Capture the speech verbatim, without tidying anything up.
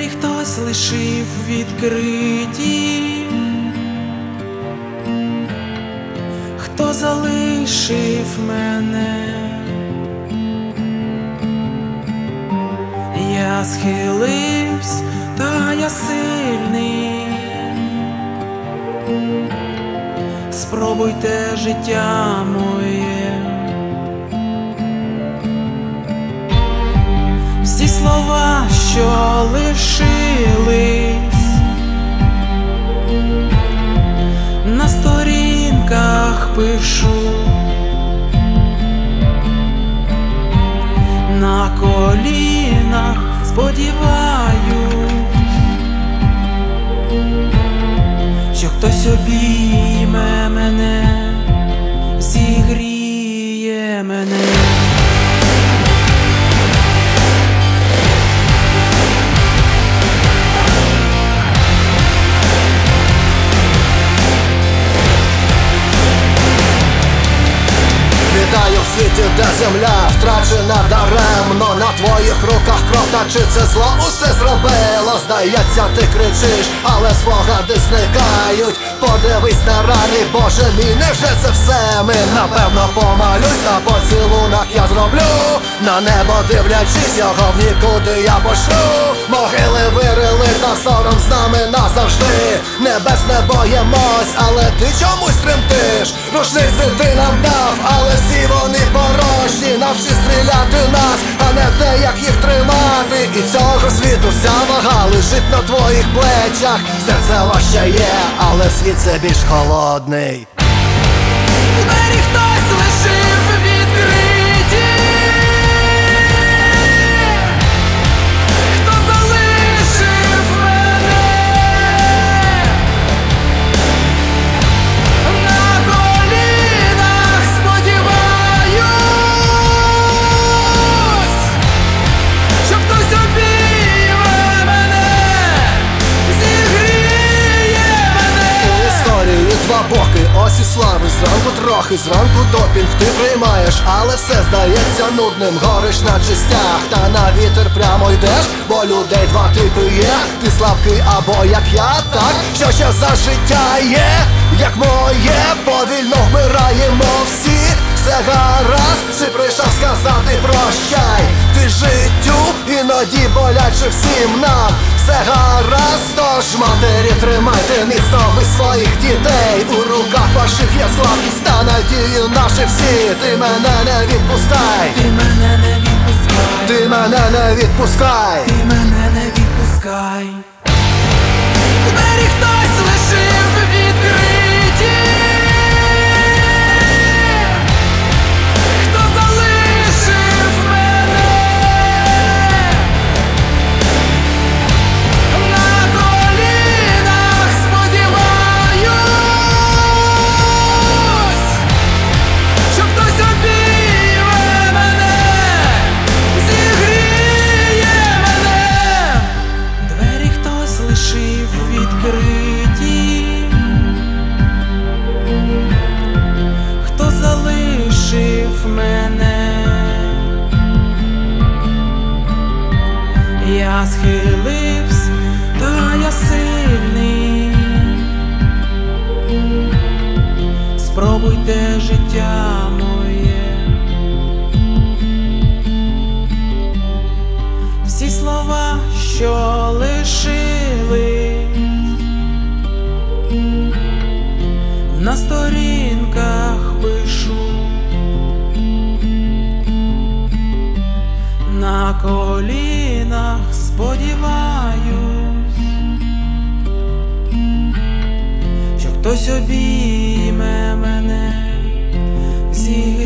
Двері хтось лишив відкриті, хто залишив мене. Я схилився, та я сильний. Спробуйте життя моє. Всі слова, що лишились на сторінках, пишу на колінах, сподіваюсь, що хтось обійме мене, зігріє мене. Вітаю в світі, де земля втрачена даремно. На твоїх руках кров, та чи це зло усе зробило? Здається, ти кричиш, але спогади зникають. Подивись на рани, Боже мій, невже це все ми? Напевно помалюсь, на поцілунок я зроблю. На небо дивлячись, його в нікуди я пошлю. Могили вирили, та сором з нами назавжди. Небес не боїмось, але ти чомусь тремтиш. Рушниці ти нам дав, але всі вони порожні. Навчи стріляти нас, а не те, як їх тримати. І цього світу вся вага лежить на твоїх плечах. Серце важче є, але світ це більш холодний. Двері хтось лишив відкриті, хто залишив мене на колінах, сподіваюсь, що хтось обійме мене, зігріє мене. У історії два боки, ось і слави. Зранку трохи, зранку допінг ти приймаєш, але все здається нудним. Гориш на частях, та на вітер прямо йдеш. Бо людей два типи є, ти слабкий або як я, так? Що ще за життя є, як моє? Повільно вмираємо всі. Все гаразд, чи прийшов сказати прощай? Ти життю, іноді боляче всім нам. Все гаразд, тож матері, тримайте міцно ви своїх дітей. У руках ваших є слабкість та надії наші всі. Ти мене не відпускай, Ти мене не відпускай, ти мене не відпускай, ти мене не відпускай. Двері хтось лишив відкриті, хто залишив мене на колінах, сподіваюсь, що хтось обійме мене, зігріє мене. Двері хтось лишив відкриті, хто залишив мене. Я схилився, та я сильний. Спробуйте життя моє. Всі слова, що лишили на сторінках, пишу на колінах, сподіваюсь, що хтось обійме мене, зігріє